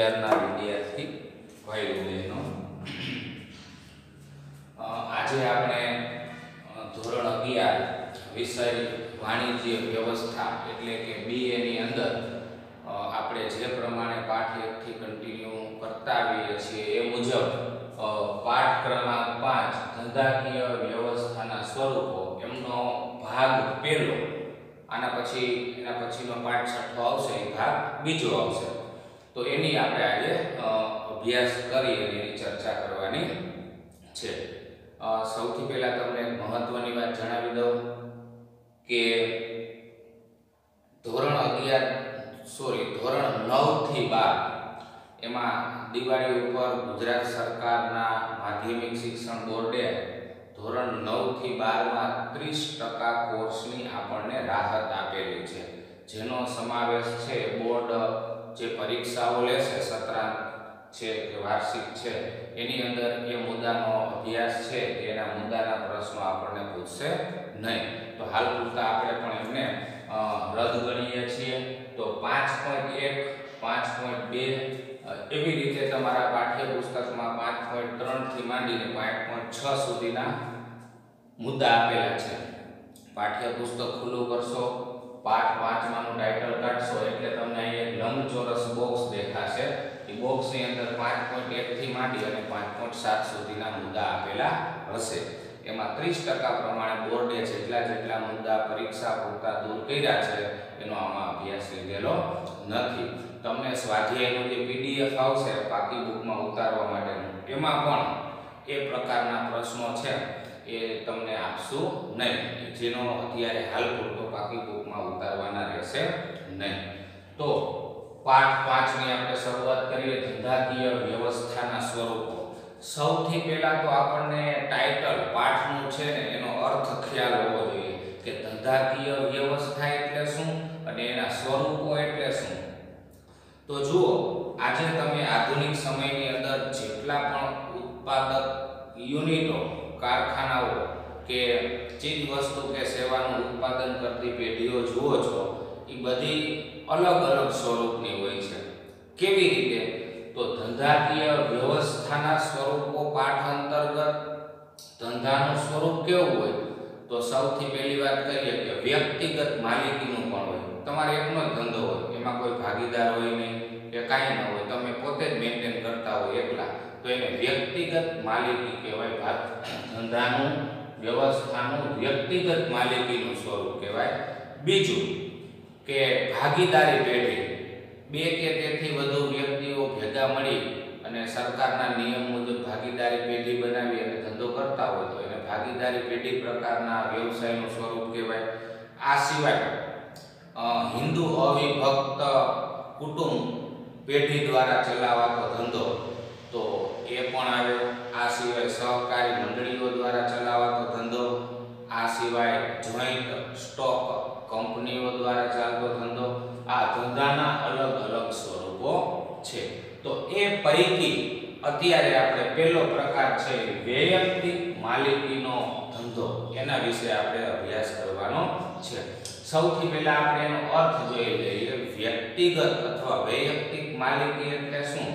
11ના વિદ્યાર્થી ભાઈઓ બહેનો, આજે આપણે ધોરણ 11 વિષય વાણિજ્ય વ્યવસ્થા એટલે કે BA ની અંદર આપણે જે પ્રમાણે પાઠ 1 થી કન્ટિન્યુ કરતા આવીએ છીએ એ મુજબ પાઠ ક્રમાંક 5 ધંધાકીય વ્યવસ્થાના સ્વરૂપો એમનો ભાગ પહેલો, આના પછીનો પાઠ છઠ્ઠો આવશે, એ ભાગ બીજો આવશે. તો એની આપણે આજે અભ્યાસ કરી અને એની ચર્ચા કરવાની છે. સૌથી પહેલા તમને એક મહત્વની વાત જણાવી દઉં કે ધોરણ 9 થી 12 એમાં દિવાળી ઉપર ગુજરાત સરકારના માધ્યમિક શિક્ષણ બોર્ડે ધોરણ 9 થી 12 માં 30% કોર્સની આપણને રાહત આપેલી છે, જેનો સમાવેશ છે બોર્ડ જે પરીક્ષાઓ લેશે, સત્રાંત છે કે વાર્ષિક છે, એની અંદર એ મુદ્દાનો અભ્યાસ છે, એના મુદ્દાના પ્રશ્નો આપણને પૂછશે નહીં. તો હાલ પૂરતા આપણે પણ એમને રદ ગણીએ છીએ. તો 5.1, 5.2 એવી રીતે તમારા પાઠ્યપુસ્તકમાં 5.3 થી માંડીને 5.6 સુધીના મુદ્દા આપેલા છે. પાઠ્યપુસ્તક ખુલ્લું કરશો, પાઠ 5 માંનું ટાઇટલ કાઢશો એટલે તમને અહીં એક લંબચોરસ બોક્સ દેખાશે. એ બોક્સની અંદર 5.1 થી માંડી અને 5.7 સુધીના મુદ્દા આપેલા હશે. એમાં 30% પ્રમાણે બોર્ડે જેટલા મુદ્દા પરીક્ષા પૂરતા દૂર કર્યા છે એનો આમાં અભ્યાસ લીધેલો નથી. તમને સ્વાધ્યાયનું જે PDF આવશે પાકી બુકમાં ઉતારવા માટેનું, એમાં પણ એ પ્રકારના પ્રશ્નો છે એ તમને આપશું નહીં, જેનો અત્યારે હાલ પૂરતો પાકી બુકમાં ઉતારવાના રહેશે નહીં. તો પાઠ 5 ની આપણે શરૂઆત કરીએ. ધંધાકીય વ્યવસ્થાના સ્વરૂપો. સૌથી પહેલા તો આપણને ટાઇટલ પાઠનું છે ને એનો અર્થ ખ્યાલ હોવો જોઈએ કે ધંધાકીય વ્યવસ્થા એટલે શું અને એના સ્વરૂપો એટલે શું. તો જુઓ, આજે તમે આધુનિક સમયની અંદર જેટલા પણ ઉત્પાદક યુનિટો, કારખાનાઓ કે ચીજ વસ્તુ કે સેવાનું ઉત્પાદન કરતી પેઢીઓ જુઓ છો, એ બધી અલગ અલગ સ્વરૂપની હોય છે. કેવી રીતે? તો ધંધાકીય વ્યવસ્થાના સ્વરૂપો પાઠ અંતર્ગત ધંધાનું સ્વરૂપ કેવું હોય? તો સૌથી પહેલી વાત કરીએ કે વ્યક્તિગત માલિકીનું પણ હોય. તમારે એકનો જ ધંધો હોય, એમાં કોઈ ભાગીદાર હોય નહીં કે કાંઈ ન હોય, તમે પોતે જ મેન્ટેન કરતા હોય એકલા, તો એને વ્યક્તિગત માલિકી કહેવાય. ધંધાનું વ્યવસ્થાનું વ્યક્તિગત માલિકીનું સ્વરૂપ કહેવાય. બીજું કે ભાગીદારી પેઢી. 2 કે તેથી વધુ વ્યક્તિઓ ભેગા મળી અને સરકારના નિયમ મુજબ ભાગીદારી પેઢી બનાવી અને ધંધો કરતા હોય તો એને ભાગીદારી પેઢી પ્રકારના વ્યવસાયનું સ્વરૂપ કહેવાય. આ સિવાય હિન્દુ અવિભક્ત કુટુંબ પેઢી દ્વારા ચલાવાતો ધંધો, તો એ પણ આવ્યો. આ સિવાય સહકારી મંડળીઓ દ્વારા ચલાવાતો ધંધો, આ સિવાય જોઈન્ટ સ્ટોક કંપનીઓ દ્વારા ચાલતો ધંધો. આ ધંધાના અલગ અલગ સ્વરૂપો છે. તો એ પૈકી અત્યારે આપણે પહેલો પ્રકાર છે વૈયક્તિક માલિકીનો ધંધો, એના વિશે આપણે અભ્યાસ કરવાનો છે. સૌથી પહેલા આપણે એનો અર્થ જોઈ લઈએ. વ્યક્તિગત અથવા વૈયક્તિક માલિકી એટલે શું?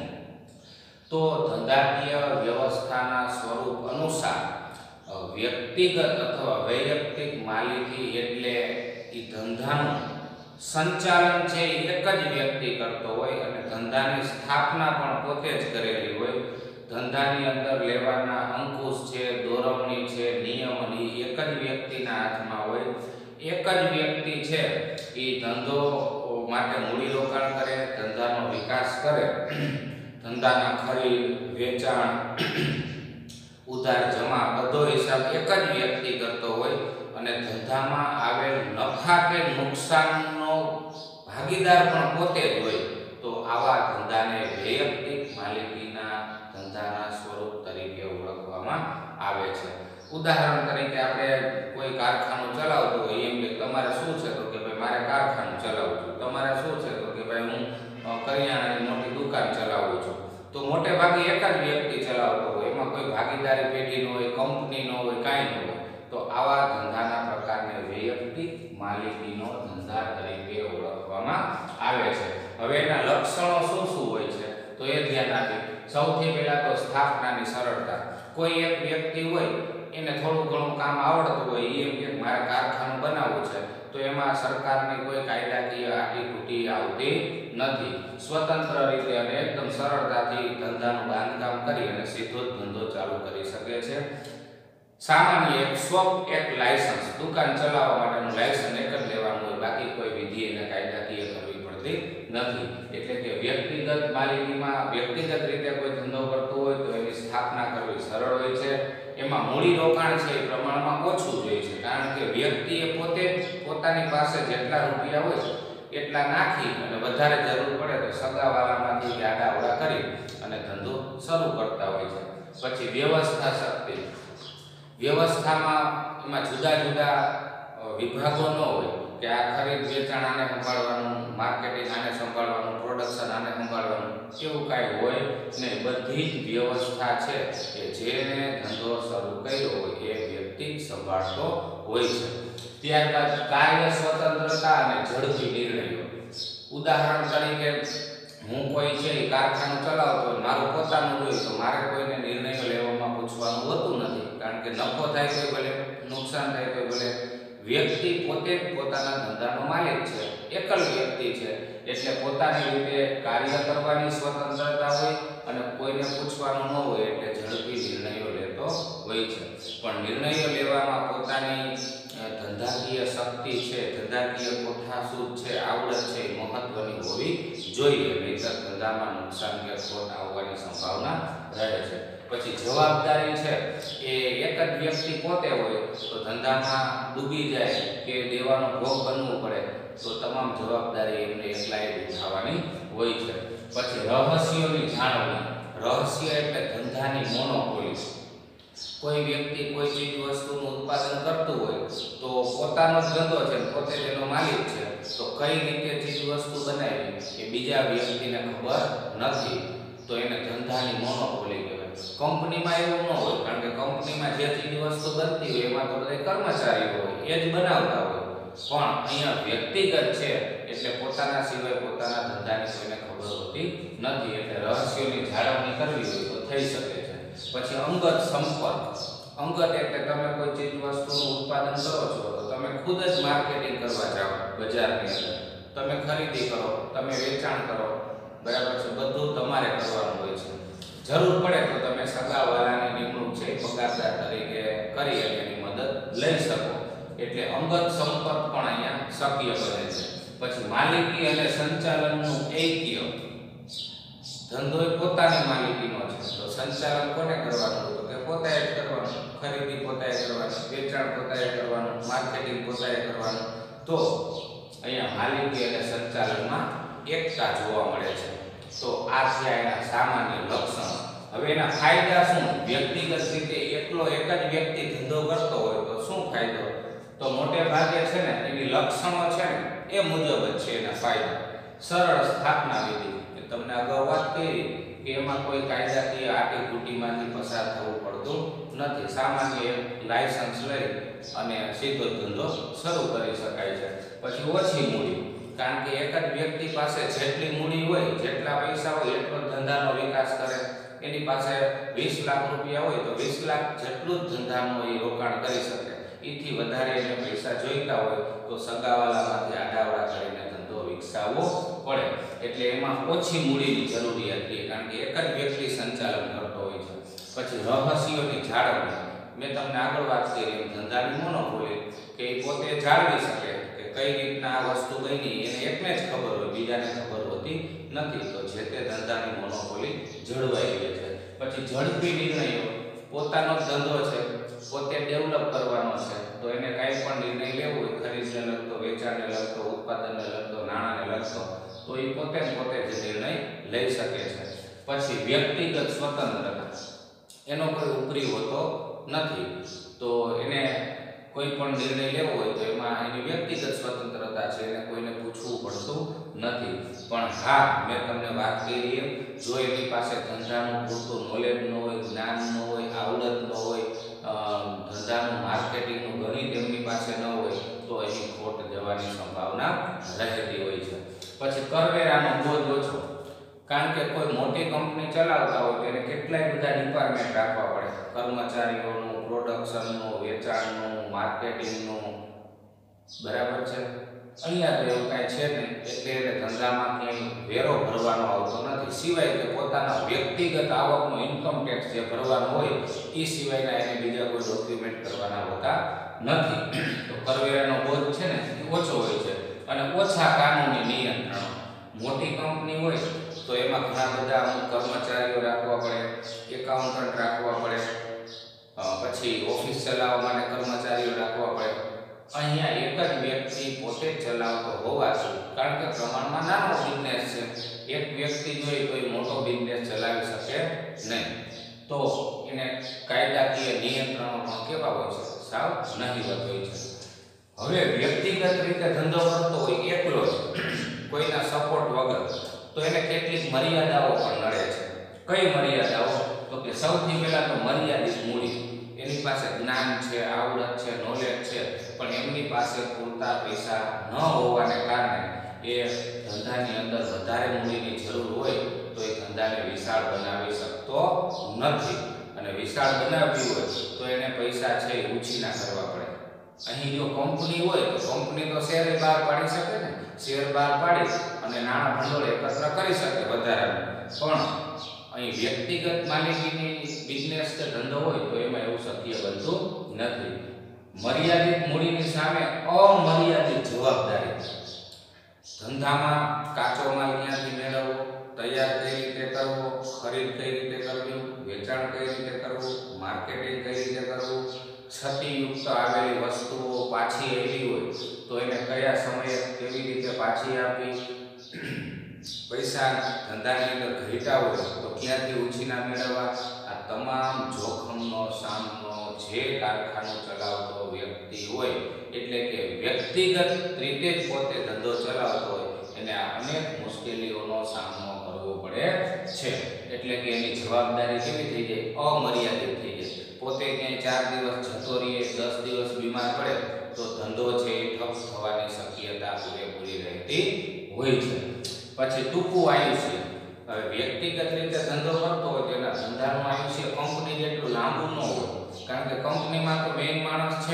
તો ધંધાકીય વ્યવસ્થાના સ્વરૂપ અનુસાર વ્યક્તિગત અથવા વૈયક્તિક માલિકી એટલે એ ધંધાનું સંચાલન છે એ એક જ વ્યક્તિ કરતો હોય અને ધંધાની સ્થાપના પણ પોતે જ કરેલી હોય. ધંધાની અંદર લેવાના અંકુશ છે, દોરવણી છે, નિયમન એક જ વ્યક્તિના હાથમાં હોય. એક જ વ્યક્તિ છે એ ધંધો માટે મૂડીરોકાણ કરે, ધંધાનો વિકાસ કરે, ધંધાના ખરીદ, વેચાણ, ઉધાર, જમા બધો હિસાબ એક જ વ્યક્તિ કરતો હોય અને ધંધામાં આવેલ નફા કે નુકસાનનો ભાગીદાર પણ પોતે જ હોય. તો આવા ધંધાને વૈયક્તિક માલિકીના ધંધાના સ્વરૂપ તરીકે ઓળખવામાં આવે છે. ઉદાહરણ તરીકે આપણે કોઈ કારખાનું ચલાવતું હોય, એમ કે તમારે શું છે? તો કે ભાઈ મારે કારખાનું ચલાવવું છું. તમારે શું છે? તો કે ભાઈ હું કરિયાણાની મોટી દુકાન ચલાવું છું. તો મોટે ભાગે એક જ વ્યક્તિ ચલાવતો હોય, એમાં કોઈ ભાગીદારી પેઢી ન હોય, કંપની ન હોય, કાંઈ ન હોય. તો આવા ધંધાના પ્રકારને વૈયક્તિક માલિકીનો ધંધા તરીકે ઓળખવામાં આવે છે. હવે એના લક્ષણો શું શું હોય છે? તો સૌથી પહેલા તો સ્થાપનાની સરળતા. કોઈ એક વ્યક્તિ હોય એને થોડું ઘણું કામ આવડતું હોય, એમ કે મારે કારખાનું બનાવવું છે, તો એમાં સરકારની કોઈ કાયદાકીય આટીતૂટી આવતી નથી. સ્વતંત્ર રીતે અને એકદમ સરળતાથી ધંધાનું બાંધકામ કરી અને સીધો જ ધંધો ચાલુ કરી શકે છે. સામાન્ય એક શોપ, એક લાયસન્સ, દુકાન ચલાવવા માટેનું લાયસન્સ એક જ લેવાનું હોય, બાકી કોઈ વિધિ અને કાયદાકીય કરવી પડતી નથી. એટલે કે વ્યક્તિગત માલિકીમાં વ્યક્તિગત રીતે કોઈ ધંધો કરતો હોય તો એની સ્થાપના કરવી સરળ હોય છે. એમાં મૂડી રોકાણ છે એ પ્રમાણમાં ઓછું જોઈએ છે, કારણ કે વ્યક્તિએ પોતે પોતાની પાસે જેટલા રૂપિયા હોય એટલા નાખી અને વધારે જરૂર પડે તો સગાવાલામાંથી આડાઅવડા કરી અને ધંધો શરૂ કરતા હોય છે. પછી વ્યવસ્થા શક્તિ. વ્યવસ્થામાં એમાં જુદા જુદા વિભાગો ન હોય કે આ ખરીદ વેચાણ આને સંભાળવાનું, માર્કેટિંગ આને સંભાળવાનું, પ્રોડક્શન આને સંભાળવાનું, એવું કાંઈ હોય નહીં. બધી જ વ્યવસ્થા છે કે જેને ધંધો શરૂ કર્યો હોય એ વ્યક્તિ સંભાળતો હોય છે. ત્યારબાદ કાર્ય સ્વતંત્રતા અને ઝડપી નિર્ણયો. ઉદાહરણ તરીકે હું કોઈ છે એ કારખાનું ચલાવતો હોય, મારું પોતાનું હોય, તો મારે કોઈને નિર્ણયો લેવામાં પૂછવાનું હોતું નથી, કારણ કે નફો થાય તો ભલે, નુકસાન થાય તો ભલે. વ્યક્તિ પોતે જ પોતાના ધંધાનો માલિક છે, એકલ વ્યક્તિ છે, એટલે પોતાની રીતે કાર્ય કરવાની સ્વતંત્રતા હોય અને કોઈને પૂછવાનું ન હોય, એટલે ઝડપી નિર્ણયો લેતો હોય છે. પણ નિર્ણયો લેવામાં પોતાની ધંધાકીય શક્તિ છે, ધંધાકીય કોઠાસૂઝ છે, આવડત છે, મહત્વની હોવી જોઈએ, નહીંતર ધંધામાં નુકસાન કે ખોટ આવવાની સંભાવના રહે છે. પછી જવાબદારી છે એ એક જ વ્યક્તિ પોતે હોય તો ધંધામાં ડૂબી જાય કે દેવાનો ભોગ બનવું પડે તો તમામ જવાબદારી એમને એકલાએ ઉઠાવવાની હોય છે. પછી રહસ્યોની જાળવણી. રહસ્ય એટલે ધંધાની મોનોપોલી. કોઈ વ્યક્તિ કોઈ ચીજ વસ્તુનું ઉત્પાદન કરતું હોય તો પોતાનો જ ધંધો છે, પોતે તેનો માલિક છે, તો કઈ રીતે ચીજ વસ્તુ બનાવી એ બીજા વ્યક્તિને ખબર નથી, તો એને ધંધાની મોનોપોલી કહેવાય. કંપનીમાં એવું ન હોય, કારણ કે કંપનીમાં જે ચીજ વસ્તુ બનતી હોય એમાં તો બધા કર્મચારીઓ હોય, એ જ બનાવતા હોય. પણ અહીંયા વ્યક્તિગત છે એટલે પોતાના સિવાય પોતાના ધંધાની કોઈને ખબર હોતી નથી, એટલે રહસ્યોની જાળવણી કરવી હોય તો થઈ શકે છે. પછી અંગત સંપર્ક. અંગત એટલે તમે કોઈ ચીજ વસ્તુનું ઉત્પાદન કરો છો તો તમે ખુદ જ માર્કેટિંગ કરવા જાઓ બજારની અંદર, તમે ખરીદી કરો, તમે વેચાણ કરો, બરાબર છે, બધું તમારે કરવાનું હોય છે. જરૂર પડે તો તમે સગાવાલાની નિમણૂક છે પગારદાર તરીકે કરી અને એની મદદ લઈ શકો, એટલે અંગત સંપર્ક પણ અહીંયા શક્ય બને છે. પછી માલિકી અને સંચાલનનું ઐક્ય. ધંધો એ પોતાની માલિકીનો છે તો સંચાલન કોને કરવાનું, તો કે પોતાએ જ કરવાનું, ખરીદી પોતાએ કરવાની, વેચાણ પોતાએ કરવાનું, માર્કેટિંગ પોતાએ કરવાનું. તો અહીંયા માલિકી અને સંચાલનમાં એકતા જોવા મળે છે. તો આ છે એના સામાન્ય લક્ષણો. હવે એના ફાયદા શું? વ્યક્તિગત રીતે એકલો એક જ વ્યક્તિ ધંધો કરતો હોય તો શું ફાયદો? તો મોટે ભાગે છે ને એની લક્ષણો છે ને એ મુજબ જ છે એના ફાયદા. સરળ સ્થાપના વિધિ. તમને અગાઉ વાત કરી કે એમાં કોઈ કાયદાકીય આટીતૂટીમાંથી પસાર થવું પડતું નથી. સામાન્ય લાયસન્સ લઈ અને સીધો ધંધો શરૂ કરી શકાય છે. પછી ઓછી મૂડી, કારણ કે એક જ વ્યક્તિ પાસે જેટલી મૂડી હોય, જેટલા પૈસા હોય એટલો ધંધાનો વિકાસ કરે. એની પાસે 20 લાખ રૂપિયા હોય તો 20 લાખ જેટલું જ ધંધામાં એ રોકાણ કરી શકે. એથી વધારે એને પૈસા જોઈતા હોય તો સગાવાલામાંથી આડાવડા કરીને ધંધો વિકસાવવો પડે. એટલે એમાં ઓછી મૂડીની જરૂરિયાત છે, કારણ કે એક જ વ્યક્તિ સંચાલન કરતો હોય છે. પછી રહસ્યોની જાળવણી. મેં તમને આગળ વાત કરી એમ ધંધાની મોનોપોલી, કે એ પોતે જાળવી શકે કે કઈ રીતના આ વસ્તુ બની એને એકને જ ખબર હોય, બીજાને ખબર હોતી નથી, તો જે તે ધંધાની મોનોપોલી જળવાઈ રહે છે. પછી ઝડપી નિર્ણયો. પોતાનો ધંધો છે, પોતે ડેવલપ કરવાનો છે, તો એને કાંઈ પણ નિર્ણય લેવો હોય, ખરીદને લગતો, વેચાણને લગતો, ઉત્પાદનને લગતો, નાણાંને લગતો, તો એ પોતે જ નિર્ણય લઈ શકે છે. પછી વ્યક્તિગત સ્વતંત્રતા. એનો કોઈ ઉપરી હોતો નથી, તો એને કોઈ પણ નિર્ણય લેવો હોય તો એમાં એની વ્યક્તિગત સ્વતંત્રતા છે, એને કોઈને પૂછવું પડતું નથી. પણ હા, મેં તમને વાત કરી એમ જો એની પાસે ધંધાનું પૂરતું નોલેજ ન હોય, જ્ઞાન ન હોય, આવડત ન હોય, ધંધાનું માર્કેટિંગનું ગણિત એમની પાસે ન હોય તો એની ખોટ જવાની સંભાવના રહેતી હોય છે. પછી કરવેરાનો બોજ ઓછો, કારણ કે કોઈ મોટી કંપની ચલાવતા હોય તેને કેટલાય બધા ડિપાર્ટમેન્ટ રાખવા પડે, કર્મચારીઓનું, પ્રોડક્શનનું, વેચાણનું, માર્કેટિંગનું, બરાબર છે. અહીંયા તો એવું કાંઈ છે નહીં, એટલે એને ધંધામાં ક્યાંય વેરો ભરવાનો આવતો નથી, સિવાય કે પોતાના વ્યક્તિગત આવકનો ઇન્કમ ટેક્સ જે ભરવાનો હોય એ સિવાયના એને બીજા કોઈ ડોક્યુમેન્ટ કરવાના હોતા નથી. તો કરવેરાનો બોજ છે ને એ ઓછો હોય છે અને ઓછા કાનૂની નિયંત્રણો. મોટી કંપની હોય તો એમાં ઘણા બધા કર્મચારીઓ રાખવા પડે, એકાઉન્ટન્ટ રાખવા પડે, પછી ઓફિસ ચલાવવા માટે કર્મચારીઓ રાખવા પડે. અહીંયા એક જ વ્યક્તિ પોતે જ ચલાવતો હોવાથી, કારણ કે પ્રમાણમાં નાનો બિઝનેસ છે, એક વ્યક્તિ જોઈએ તો એ મોટો બિઝનેસ ચલાવી શકે નહીં, તો એને કાયદાકીય નિયંત્રણો પણ કેવા હોય છે? સાવ નહીવત હોય છે. હવે વ્યક્તિગત રીતે ધંધો કરતો હોય એકલો જ, કોઈના સપોર્ટ વગર, તો એને કેટલીક મર્યાદાઓ પણ નડે છે. કઈ મર્યાદાઓ? તો કે સૌથી પહેલા તો મર્યાદિત મૂડી. એની પાસે જ્ઞાન છે, આવડત છે, નોલેજ છે, પણ એમની પાસે પૂરતા પૈસા ન હોવાને કારણે એ ધંધાની અંદર વધારે મૂડીની જરૂર હોય તો એ ધંધાને વિશાળ બનાવી શકતો નથી. અને વિશાળ બનાવવી હોય તો એને પૈસા છે એ ઉછીના કરવા પડે. અહીં જો કંપની હોય તો કંપની તો શેર બહાર પાડી શકે ને, શેર બહાર પાડી અને નાણાં ભંડોળ એકત્ર કરી શકે વધારાનું. પણ અહીં વ્યક્તિગત માલિકીની બિઝનેસ કે ધંધો હોય તો એમાં એવું શક્ય બનતું નથી. મર્યાદિત મૂડીની સામે અમર્યાદિત જવાબદારી. ધંધામાં કાચો માલ ક્યાંથી મેળવવો, તૈયાર કઈ રીતે કરવો, ખરીદ કઈ રીતે કરવી, વેચાણ કઈ રીતે કરવું, માર્કેટિંગ કઈ રીતે કરવું, ક્ષતિયુક્ત આવેલી વસ્તુઓ પાછી આવી હોય તો એને કયા સમયે કેવી રીતે પાછી આપવી, પૈસા ધંધાની અંદર ઘટ્યા હોય તો ક્યાંથી ઉછીના મેળવવા. આ તમામ જોખમનો સામનો જે કારખાનું ચલાવતો વ્યક્તિ હોય, એટલે કે વ્યક્તિગત રીતે જ પોતે ધંધો ચલાવતો હોય, એને આ અનેક મુશ્કેલીઓનો સામનો કરવો પડે છે. એટલે કે એની જવાબદારી કેવી થઈ જાય? અમર્યાદિત થઈ જાય. પોતે ક્યાંય 4 દિવસ જતો રહીએ, 10 દિવસ બીમાર પડે તો ધંધો છે એ ઠપ થવાની શક્યતા પૂરેપૂરી રહેતી હોય છે. પછી ટૂંકું આયુષ્ય. હવે વ્યક્તિગત રીતે ધંધો કરતો હોય તો એના ધંધાનું આયુષ્ય કંપની જેટલું લાંબુ ન હોય, કારણ કે કંપનીમાં તો મેઇન માણસ છે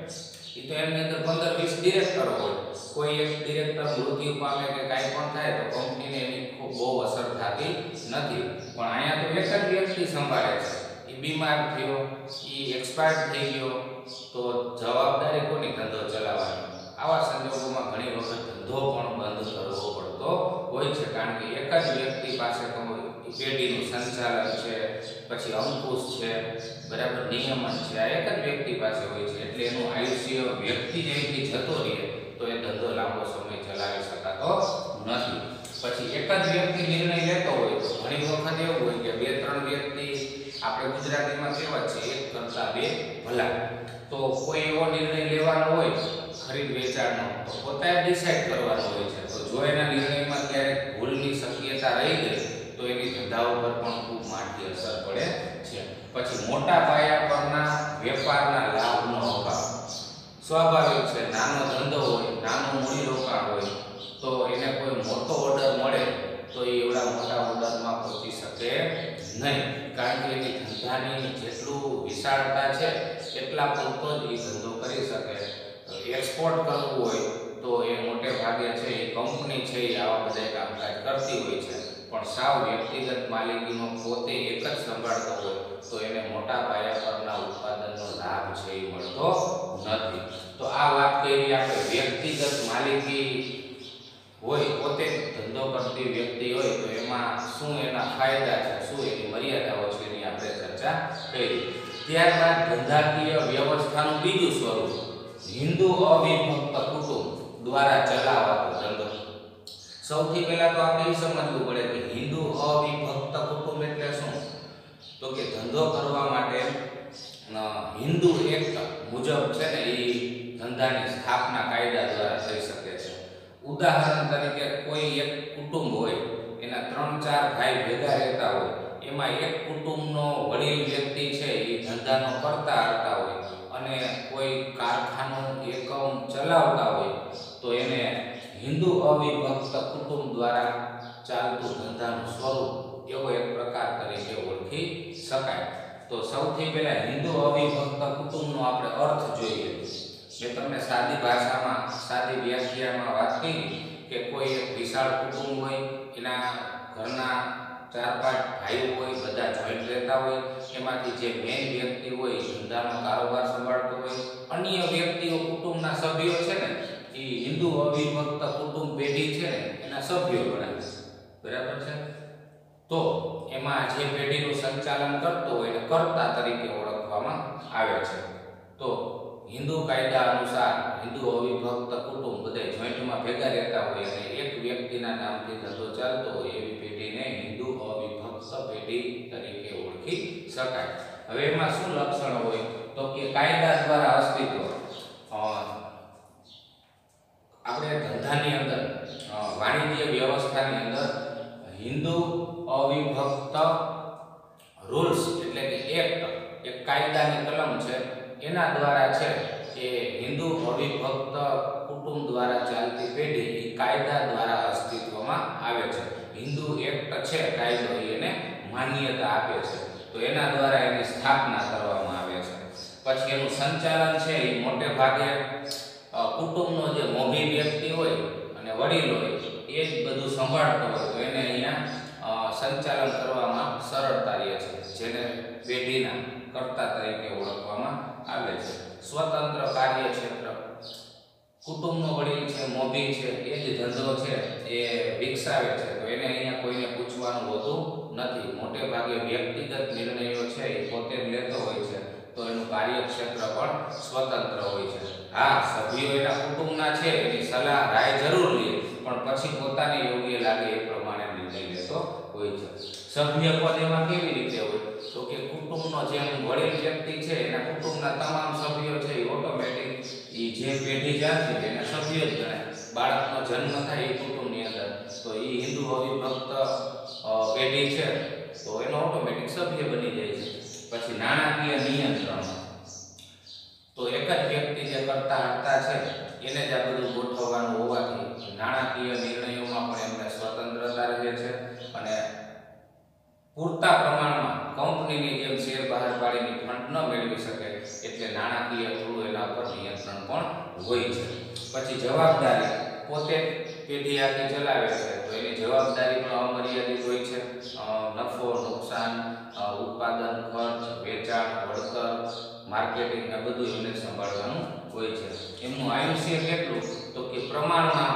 એ તો એની અંદર 15-20 ડિરેક્ટરો હોય. કોઈ એક ડિરેક્ટર મૃત્યુ પામે કે કાંઈ પણ થાય તો કંપનીને એની ખૂબ બહુ અસર થતી નથી. પણ અહીંયા તો એક જ વ્યક્તિ સંભાળે છે. એ બીમાર થયો, એ એક્સપાયર થઈ ગયો તો જવાબદારી કોની? ધંધો ચલાવવાની. આવા સંજોગોમાં ઘણી વખત ધંધો પણ બંધ કરવો પડતો હોય છે, કારણ કે એક જ વ્યક્તિ પાસે પેઢીનું સંચાલન છે, પછી અંકુશ છે, બરાબર, નિયમન છે, આ એક જ વ્યક્તિ પાસે હોય છે. એટલે એનું આયુષ્ય વ્યક્તિ જેવી જતો રહે તો એ ધંધો લાંબો સમય ચલાવી શકાતો નથી. પછી એક જ વ્યક્તિ નિર્ણય લેતો હોય તો ઘણી વખત એવું હોય કે 2-3 વ્યક્તિ, આપણે ગુજરાતીમાં કહેવત છે, એક કરતા 2 ભલા. તો કોઈ એવો નિર્ણય લેવાનો હોય ખરીદ વેચાણનો તો પોતે ડિસાઈડ કરવાનો હોય છે. તો જો એના નિર્ણયમાં ક્યારેક ભૂલની શક્યતા રહી ગઈ તો એની ધંધા ઉપર પણ ખૂબ માઠી અસર પડે છે. પછી મોટા પાયા પરના વેપારના લાભનો અભાવ. સ્વાભાવિક છે, નાનો ધંધો હોય, નાનું મૂડીરોકાણ હોય તો એને કોઈ મોટો ઓર્ડર મળે તો એ એવડા મોટા ઓર્ડરમાં પહોંચી શકે નહીં, કારણ કે એની ધંધાની જેટલું વિશાળતા છે એટલા પૂરતો જ એ ધંધો કરી શકે. એક્સપોર્ટ કરવું હોય તો એ મોટે ભાગે છે એ કંપની છે એ આવા બધા કામકાજ કરતી હોય છે. પણ સાવ વ્યક્તિગત માલિકીનો પોતે એક જ સંભાળતો હોય તો એને મોટા પાયા પરના ઉત્પાદનનો લાભ છે એ મળતો નથી. તો આ વાત કરી આપણે વ્યક્તિગત માલિકી હોય, પોતે ધંધો કરતી વ્યક્તિ હોય તો એમાં શું એના ફાયદા છે, શું એની મર્યાદાઓ છે એની આપણે ચર્ચા કરી. ત્યારબાદ ધંધાકીય વ્યવસ્થાનું બીજું સ્વરૂપ, હિન્દુ અવિભક્ત કુટુંબ દ્વારા ચલાવાતો ધંધો. સૌથી પહેલા તો આપણે એ સમજવું પડે કે હિન્દુ અવિભક્ત કુટુંબ એટલે શું? તો કે ધંધો કરવા માટે હિન્દુ એક્ટ મુજબ છે ને એ ધંધાની સ્થાપના કાયદા દ્વારા થઈ શકે છે. ઉદાહરણ તરીકે કોઈ એક કુટુંબ હોય, એના 3-4 ભાઈ ભેગા રહેતા હોય, એમાં એક કુટુંબનો વડીલ વ્યક્તિ છે એ ધંધાનો કરતા હતા હોય અને કોઈ કારખાનું એકમ ચલાવતા હોય તો એને હિન્દુ અવિભક્ત કુટુંબ દ્વારા ચાલતું ધંધાનું સ્વરૂપ એવો એક પ્રકાર તરીકે ઓળખી શકાય. તો સૌથી પહેલા હિન્દુ અવિભક્ત કુટુંબનો આપણે અર્થ જોઈએ. મેં તમને સાદી ભાષામાં સાદી વ્યાખ્યામાં વાત કરી કે કોઈ એક વિશાળ કુટુંબ હોય, એના ઘરના 4-5 ભાઈઓ હોય, બધા જોઈન્ટ રહેતા હોય, એમાંથી જે મેઇન વ્યક્તિ હોય ધંધાનો કારોબાર સંભાળતો હોય, અન્ય વ્યક્તિઓ કુટુંબના સભ્યો છે ને એ હિન્દુ અવિભક્ત કુટુંબ પેઢી છે ને એના સભ્યો ગણાય છે. બરાબર છે. તો એમાં જે પેઢીનું સંચાલન કરતો હોય એને કર્તા તરીકે ઓળખવામાં આવે છે. તો હિન્દુ કાયદા અનુસાર હિન્દુ અવિભક્ત કુટુંબ બધા જોઈન્ટમાં ભેગા રહેતા હોય અને એક વ્યક્તિના નામથી ધંધો ચાલતો હોય એવી પેઢીને હિન્દુ અવિભક્ત પેઢી તરીકે ઓળખી શકાય. હવે એમાં શું લક્ષણો હોય તો કે કાયદા દ્વારા અસ્તિત્વ. આપણે ધંધાની અંદર વાણિજ્ય વ્યવસ્થાની અંદર હિન્દુ અવિભક્ત રૂલ્સ એટલે કે એક્ટ, એક કાયદાની કલમ છે, એના દ્વારા છે એ હિન્દુ અવિભક્ત કુટુંબ દ્વારા ચાલતી પેઢી એ કાયદા દ્વારા અસ્તિત્વમાં આવે છે. હિન્દુ એક્ટ છે કાયદો એને માન્યતા આપે છે. તો એના દ્વારા એની સ્થાપના કરવામાં આવે છે. પછી એનું સંચાલન છે એ મોટે ભાગે કુટુંબનો જે મોભી વ્યક્તિ હોય અને વડીલ હોય એ જ બધું સંભાળતો હોય તો એને અહીંયા સંચાલન કરવામાં સરળતા રહે છે, જેને પેઢીના કર્તા તરીકે ઓળખવામાં આવે છે. સ્વતંત્ર કાર્યક્ષેત્ર. કુટુંબનો વડીલ છે, મોભી છે, એ જ ધંધો છે એ વિકસાવે છે તો એને અહીંયા કોઈને પૂછવાનું હોતું નથી. મોટે ભાગે વ્યક્તિગત નિર્ણયો છે એ પોતે જ લેતો હોય છે તો એનું કાર્યક્ષેત્ર પણ સ્વતંત્ર હોય છે. હા, સભ્યો એના કુટુંબના છે એની સલાહ રાય જરૂર લે પણ પછી પોતાને યોગ્ય લાગે એ પ્રમાણે નિર્ણય લેતો હોય છે. સભ્ય પદ એમાં કેવી રીતે હોય તો કે કુટુંબનો જેમ વડીલ વ્યક્તિ છે એના કુટુંબના તમામ સભ્યો છે એ ઓટોમેટિક એ જે પેઢી જાણતી છે એના સભ્યો જ ગણાય. બાળકનો જન્મ થાય એ કુટુંબની અંદર તો એ હિન્દુ અવિભક્ત પેઢી છે તો એનો ઓટોમેટિક સભ્ય બની જાય છે. પછી નાણાકીય નિયંત્રણ. તો એક જ વ્યક્તિ જે કરતા હકતા છે એને જ આ બધું ગોઠવવાનું હોવાથી નાણાકીય નિર્ણયોમાં પણ એમને સ્વતંત્રતા રહે છે અને પૂરતા પ્રમાણમાં કંપનીની જેમ શેર બહાર પાડીને ફંડ ન મેળવી શકે એટલે નાણાકીય થોડું એના પર નિયંત્રણ પણ હોય છે. પછી જવાબદારી. પોતે પેઢી આખી ચલાવે છે તો એની જવાબદારી પણ અમર્યાદિત હોય છે. નફો, નુકસાન, ઉત્પાદન ખર્ચ, વેચાણ, વળતર, માર્કેટિંગ આ બધું એને સંભાળવાનું હોય છે. એમનું આયુષ્ય કેટલું તો કે પ્રમાણમાં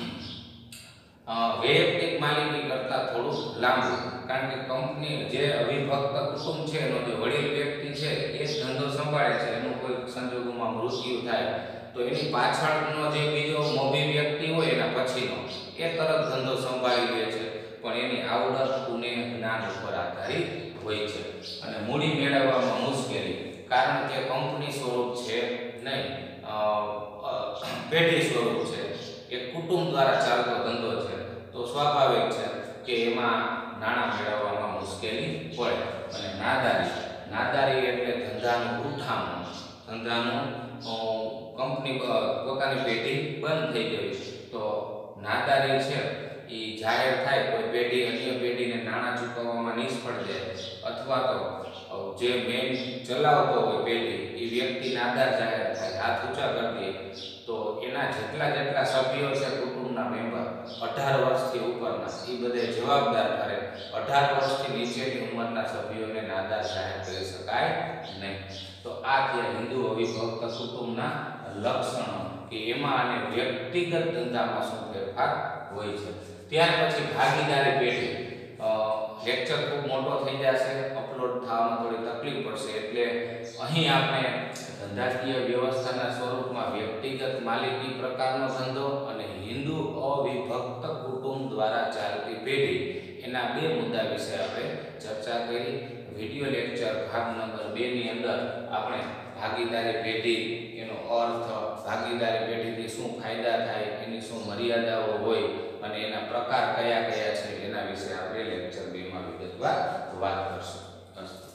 વૈયક્તિક માલિકી કરતાં થોડું લાંબુ. કારણ કે કંપની જે અવિભક્ત કુટુંબ છે એનો જે વડીલ વ્યક્તિ છે એ જ ધંધો સંભાળે છે, એનું કોઈ સંજોગોમાં મૃત્યુ થાય તો એની પાછળનો જે બીજો મોભી વ્યક્તિ હોય એના પછીનો એ તરત ધંધો સંભાળી લે છે પણ એની આવડત, ગુણે, જ્ઞાન ઉપર આધારિત હોય છે. અને મૂડી મેળવવામાં મુશ્કેલી કારણ કે કંપની સ્વરૂપ છે નહીં, પેઢી સ્વરૂપ છે, એક કુટુંબ દ્વારા ચાલતો ધંધો છે તો સ્વાભાવિક છે કે એમાં નાણાં મેળવવામાં મુશ્કેલી પડે. અને નાદારી એટલે ધંધાનું ઉઠામણું. ધંધાનું કંપની પોતાની પેઢી બંધ થઈ ગઈ તો નાદારી છે એ જાહેર થાય કોઈ પેઢી અન્ય પેઢીને નાણાં ચૂકવવામાં નિષ્ફળ જાય અથવા તો જે મેન ચલાવતો હોય પેઢી એ વ્યક્તિ નાદાર જાહેર થાય, હાથ ઊંચા કરી દે તો એના જેટલા સભ્યો છે કુટુંબના મેમ્બર 18 વર્ષથી ઉપરના એ બધે જવાબદાર ઠરે. 18 વર્ષથી નીચેની ઉંમરના સભ્યોને નાદાર જાહેર કરી શકાય નહીં. તો આ જે હિન્દુ અવિભક્ત કુટુંબના લક્ષણો કે એમાં અને વ્યક્તિગત ધંધામાં શું ફેરફાર હોય છે. ત્યાર પછી ભાગીદારી પેઢી. લેક્ચર ખૂબ મોટો થઈ જશે, અપલોડ થવામાં થોડી તકલીફ પડશે એટલે અહીં આપણે ધંધાકીય વ્યવસ્થાના સ્વરૂપમાં વ્યક્તિગત માલિકી પ્રકારનો ધંધો અને હિન્દુ અવિભક્ત કુટુંબ દ્વારા ચાલતી પેઢી એના બે મુદ્દા વિશે આપણે ચર્ચા કરી. વિડિયો લેક્ચર ભાગ નંબર 2 ની અંદર આપણે ભાગીદારી પેઢી, એનો અર્થ, ભાગીદારી પેઢીથી શું ફાયદા થાય, એની શું મર્યાદાઓ હોય અને એના પ્રકાર કયા કયા છે એના વિશે આપણે લેક્ચર 2 માં વિગતવાર વાત કરશું.